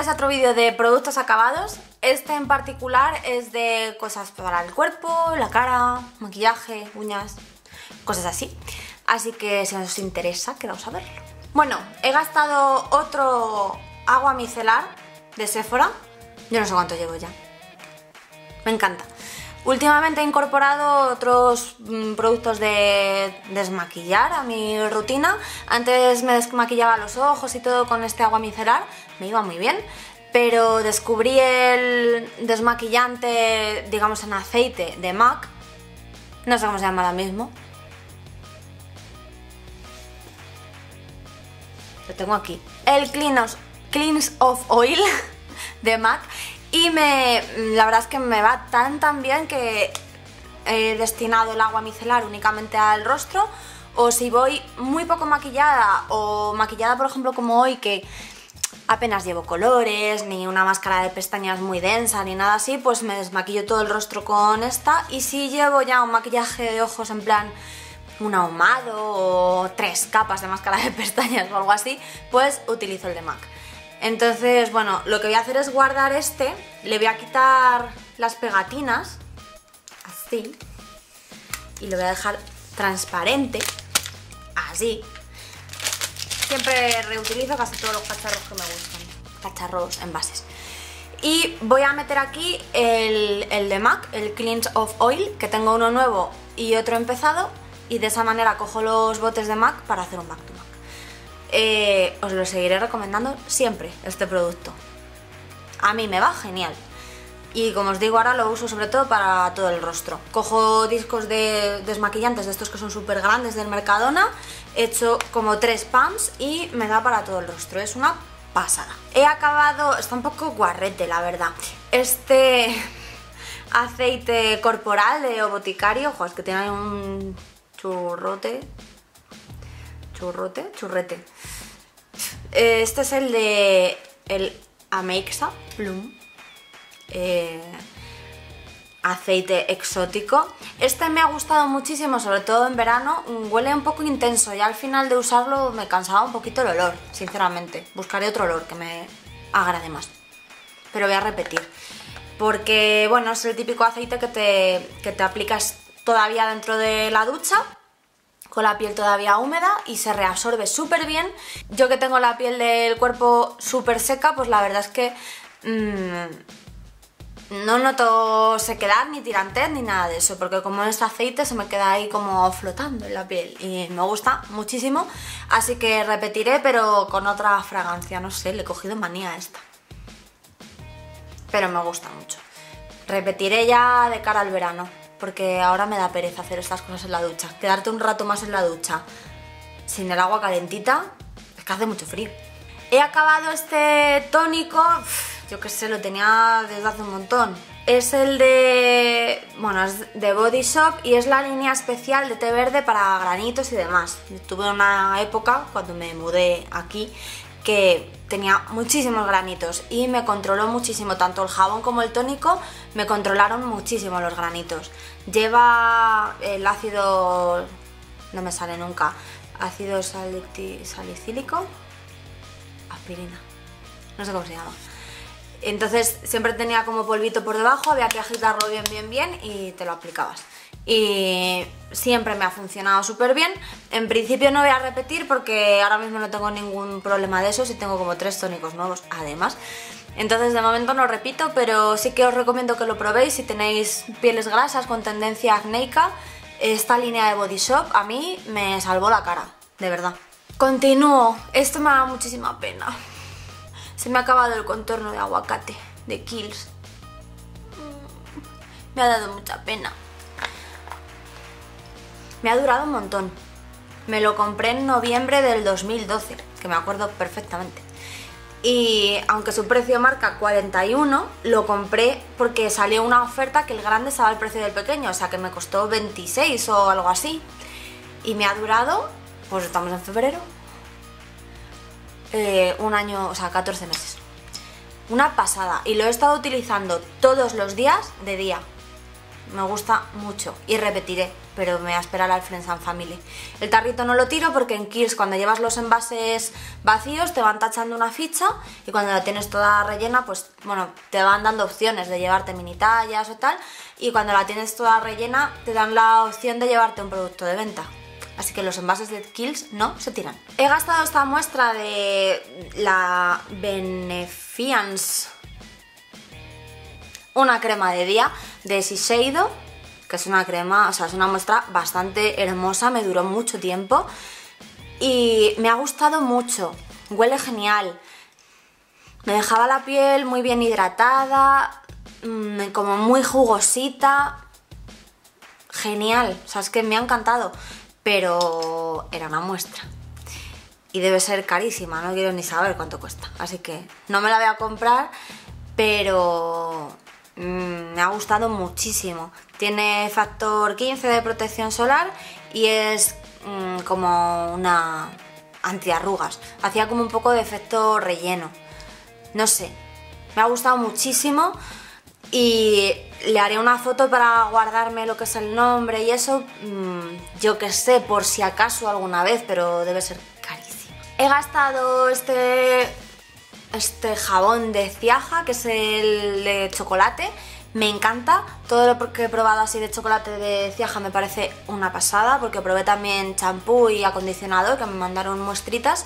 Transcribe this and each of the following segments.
Bienvenidos a otro vídeo de productos acabados. Este en particular es de cosas para el cuerpo, la cara, maquillaje, uñas, cosas así. Así que si os interesa, quedaos a verlo. Bueno, he gastado otro agua micelar de Sephora. Yo no sé cuánto llevo ya. Me encanta. Últimamente he incorporado otros productos de desmaquillar a mi rutina. Antes me desmaquillaba los ojos y todo con este agua micelar, me iba muy bien, pero descubrí el desmaquillante, digamos en aceite, de MAC, no sé cómo se llama ahora mismo. Lo tengo aquí. El Cleanse Off Oil de MAC. Y la verdad es que me va tan bien que he destinado el agua micelar únicamente al rostro. O si voy muy poco maquillada o maquillada por ejemplo como hoy, que apenas llevo colores, ni una máscara de pestañas muy densa ni nada así, pues me desmaquillo todo el rostro con esta. Y si llevo ya un maquillaje de ojos en plan un ahumado o 3 capas de máscara de pestañas o algo así, pues utilizo el de MAC. Entonces, bueno, lo que voy a hacer es guardar este, le voy a quitar las pegatinas, así, y lo voy a dejar transparente, así. Siempre reutilizo casi todos los cacharros que me gustan, cacharros, envases. Y voy a meter aquí el de MAC, el Cleanse Off Oil, que tengo uno nuevo y otro empezado, y de esa manera cojo los botes de MAC para hacer un back to MAC. Os lo seguiré recomendando siempre este producto. A mí me va genial. Y como os digo, ahora lo uso sobre todo para todo el rostro. Cojo discos de desmaquillantes de estos que son súper grandes del Mercadona, he hecho como 3 pumps y me da para todo el rostro. Es una pasada. He acabado, está un poco guarrete la verdad, este aceite corporal de O Boticario. Ojo, es que tiene un churrete. Este es el de el Ameixa Plum, aceite exótico. Este me ha gustado muchísimo, sobre todo en verano. Huele un poco intenso y al final de usarlo me cansaba un poquito el olor, sinceramente. Buscaré otro olor que me agrade más, pero voy a repetir porque, bueno, es el típico aceite que te aplicas todavía dentro de la ducha, con la piel todavía húmeda, y se reabsorbe súper bien. Yo que tengo la piel del cuerpo súper seca, pues la verdad es que no noto sequedad ni tirantez ni nada de eso, porque como este aceite se me queda ahí como flotando en la piel y me gusta muchísimo. Así que repetiré, pero con otra fragancia, no sé, le he cogido manía a esta, pero me gusta mucho. Repetiré ya de cara al verano, porque ahora me da pereza hacer estas cosas en la ducha. Quedarte un rato más en la ducha sin el agua calentita, es que hace mucho frío. He acabado este tónico, yo qué sé, lo tenía desde hace un montón. Es el de, bueno, es de Body Shop y es la línea especial de té verde para granitos y demás. Yo tuve una época, cuando me mudé aquí, que tenía muchísimos granitos y me controló muchísimo, tanto el jabón como el tónico me controlaron muchísimo los granitos. Lleva el ácido, no me sale nunca, ácido salicílico, aspirina, no sé cómo se llama. Entonces siempre tenía como polvito por debajo, había que agitarlo bien y te lo aplicabas. Y siempre me ha funcionado súper bien. En principio no voy a repetir porque ahora mismo no tengo ningún problema de esos y tengo como 3 tónicos nuevos además. Entonces de momento no repito, pero sí que os recomiendo que lo probéis si tenéis pieles grasas con tendencia acnéica. Esta línea de Body Shop a mí me salvó la cara, de verdad. Continúo, esto me da muchísima pena. Se me ha acabado el contorno de aguacate de Kiehl's. Me ha dado mucha pena. Me ha durado un montón. Me lo compré en noviembre del 2012, que me acuerdo perfectamente. Y aunque su precio marca 41, lo compré porque salió una oferta que el grande estaba al precio del pequeño, o sea que me costó 26 o algo así. Y me ha durado, pues estamos en febrero, un año, o sea 14 meses. Una pasada. Y lo he estado utilizando todos los días de día. me gusta mucho y repetiré, pero me voy a esperar al Friends and Family. El tarrito no lo tiro porque en Kiehl's cuando llevas los envases vacíos te van tachando una ficha y cuando la tienes toda rellena, pues bueno, te van dando opciones de llevarte mini tallas o tal, y cuando la tienes toda rellena te dan la opción de llevarte un producto de venta. Así que los envases de Kiehl's no se tiran. He gastado esta muestra de la Benefiance, una crema de día de Shiseido, que es una crema, o sea, es una muestra bastante hermosa, me duró mucho tiempo y me ha gustado mucho, huele genial, me dejaba la piel muy bien hidratada, como muy jugosita, genial, o sea, es que me ha encantado, pero era una muestra y debe ser carísima, no quiero ni saber cuánto cuesta, así que no me la voy a comprar, pero me ha gustado muchísimo. Tiene factor 15 de protección solar y es como una antiarrugas. Hacía como un poco de efecto relleno. No sé, me ha gustado muchísimo y le haré una foto para guardarme lo que es el nombre y eso, yo que sé, por si acaso alguna vez, pero debe ser carísimo. He gastado este jabón de Ciaja, que es el de chocolate. Me encanta, todo lo que he probado así de chocolate de Ciaja me parece una pasada, porque probé también champú y acondicionador que me mandaron muestritas,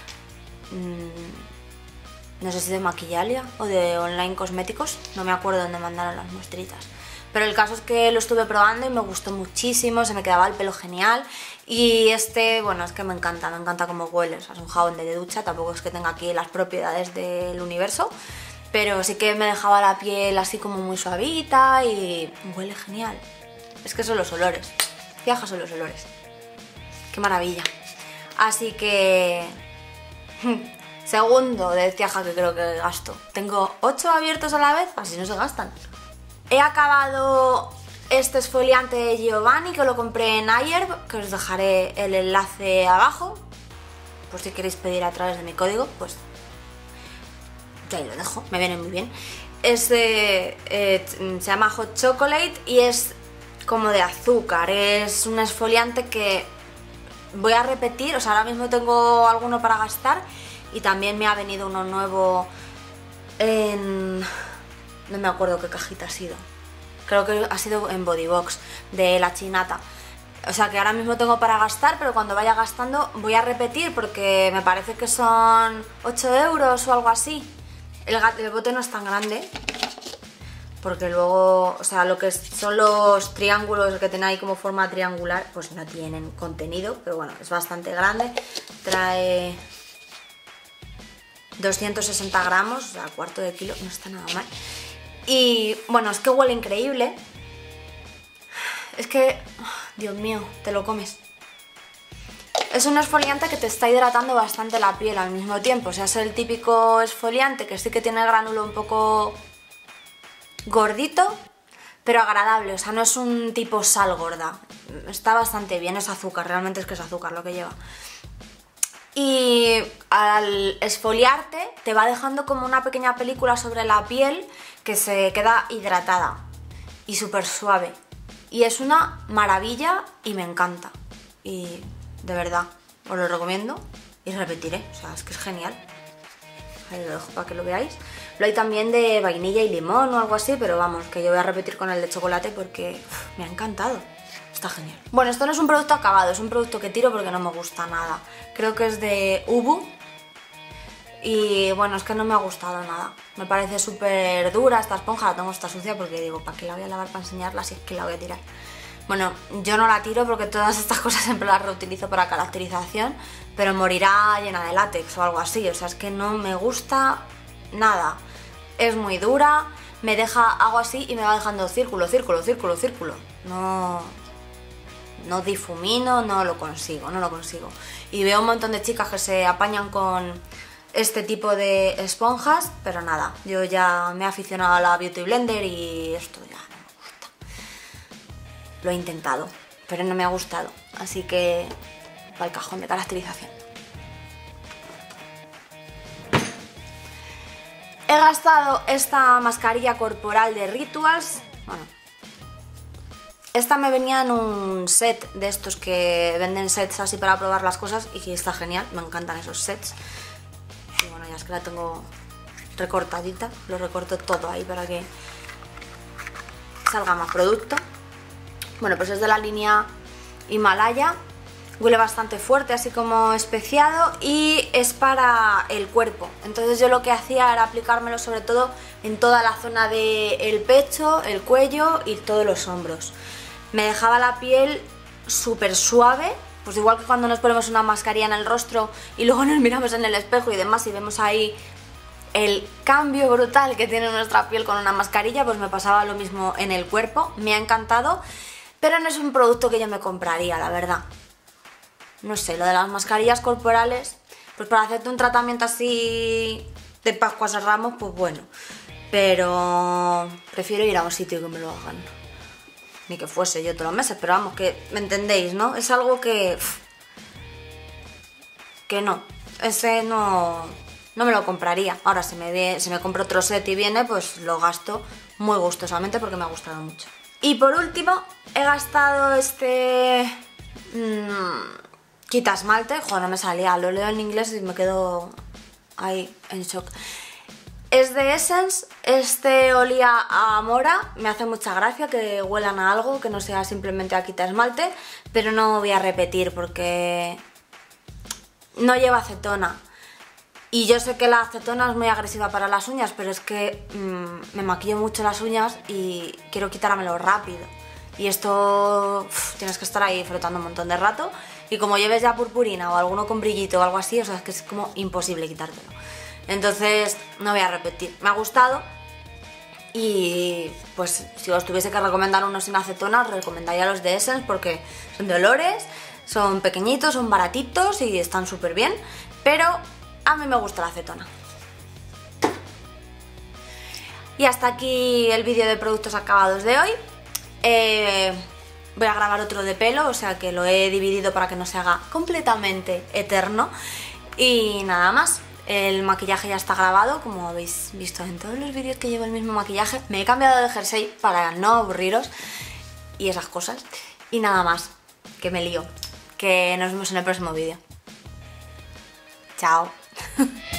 no sé si de Maquillalia o de Online Cosméticos, no me acuerdo dónde mandaron las muestritas. Pero el caso es que lo estuve probando y me gustó muchísimo, se me quedaba el pelo genial. Y bueno, es que me encanta cómo huele, o sea, es un jabón de ducha, tampoco es que tenga aquí las propiedades del universo, pero sí que me dejaba la piel así como muy suavita y huele genial. Es que son los olores, Ciaja son los olores, qué maravilla. Así que segundo de Ciaja que creo que gasto. Tengo 8 abiertos a la vez, así no se gastan. He acabado este esfoliante de Giovanni, que lo compré en Ayer, que os dejaré el enlace abajo, por si queréis pedir a través de mi código, pues ya ahí lo dejo, me viene muy bien. Se llama Hot Chocolate y es como de azúcar, es un esfoliante que voy a repetir, o sea, ahora mismo tengo alguno para gastar y también me ha venido uno nuevo en... no me acuerdo qué cajita ha sido. Creo que ha sido en Bodybox, de la Chinata. O sea que ahora mismo tengo para gastar, pero cuando vaya gastando voy a repetir porque me parece que son 8 euros o algo así. El bote no es tan grande, porque luego, o sea, lo que son los triángulos que tienen ahí como forma triangular, pues no tienen contenido, pero bueno, es bastante grande. Trae 260 gramos, o sea, cuarto de kilo, no está nada mal. Y bueno, es que huele increíble. Es que, Dios mío, te lo comes. Es un esfoliante que te está hidratando bastante la piel al mismo tiempo. O sea, es el típico esfoliante que sí que tiene el gránulo un poco gordito, pero agradable. O sea, no es un tipo sal gorda. Está bastante bien, es azúcar, realmente es que es azúcar lo que lleva. Y al esfoliarte te va dejando como una pequeña película sobre la piel que se queda hidratada y súper suave. Y es una maravilla y me encanta. Y de verdad, os lo recomiendo y repetiré. O sea, es que es genial. Ahí lo dejo para que lo veáis. Lo hay también de vainilla y limón o algo así, pero vamos, que yo voy a repetir con el de chocolate porque me ha encantado. Está genial. Bueno, esto no es un producto acabado, es un producto que tiro porque no me gusta nada. Creo que es de Ubu. Y bueno, es que no me ha gustado nada. Me parece súper dura esta esponja, la tengo esta sucia porque digo, ¿para qué la voy a lavar para enseñarla si es que la voy a tirar? Bueno, yo no la tiro porque todas estas cosas siempre las reutilizo para caracterización, pero morirá llena de látex o algo así. O sea, es que no me gusta nada. Es muy dura, me deja, hago así y me va dejando círculo, círculo, círculo, círculo. No difumino, no lo consigo. Y veo un montón de chicas que se apañan con este tipo de esponjas, pero nada, yo ya me he aficionado a la Beauty Blender y esto ya no me gusta. Lo he intentado, pero no me ha gustado, así que va al cajón de caracterización. He gastado esta mascarilla corporal de Rituals, bueno, Esta me venía en un set de estos que venden sets así para probar las cosas y que está genial, me encantan esos sets. Y bueno, ya es que la tengo recortadita, lo recorto todo ahí para que salga más producto. Bueno, pues es de la línea Himalaya, huele bastante fuerte, así como especiado, y es para el cuerpo. Entonces yo lo que hacía era aplicármelo sobre todo en toda la zona del pecho, el cuello y todos los hombros. Me dejaba la piel súper suave, pues igual que cuando nos ponemos una mascarilla en el rostro y luego nos miramos en el espejo y demás y vemos ahí el cambio brutal que tiene nuestra piel con una mascarilla, pues me pasaba lo mismo en el cuerpo. Me ha encantado, pero no es un producto que yo me compraría, la verdad. No sé, lo de las mascarillas corporales, pues para hacerte un tratamiento así de Pascuas a Ramos, pues bueno, pero prefiero ir a un sitio que me lo hagan. Ni que fuese yo todos los meses, pero vamos, que me entendéis, ¿no? Es algo que no, ese no me lo compraría. Ahora, si me compro otro set y viene, pues lo gasto muy gustosamente porque me ha gustado mucho. Y por último, he gastado este quita esmalte. Joder, no me salía, lo leo en inglés y me quedo ahí en shock. Es de Essence, este olía a mora, me hace mucha gracia que huelan a algo, que no sea simplemente a quita esmalte, pero no voy a repetir porque no lleva acetona. Y yo sé que la acetona es muy agresiva para las uñas, pero es que me maquillo mucho las uñas y quiero quitármelo rápido. Y esto tienes que estar ahí frotando un montón de rato, y como lleves ya purpurina o alguno con brillito o algo así, o sea, es que es como imposible quitártelo. Entonces no voy a repetir, me ha gustado y pues si os tuviese que recomendar uno sin acetona, os recomendaría los de Essence porque son de olores, son pequeñitos, son baratitos y están súper bien, pero a mí me gusta la acetona. Y hasta aquí el vídeo de productos acabados de hoy. Voy a grabar otro de pelo, o sea que lo he dividido para que no se haga completamente eterno. Y nada más. El maquillaje ya está grabado, como habéis visto en todos los vídeos que llevo el mismo maquillaje. Me he cambiado de jersey para no aburriros y esas cosas. Y nada más, que me lío. Que nos vemos en el próximo vídeo. Chao.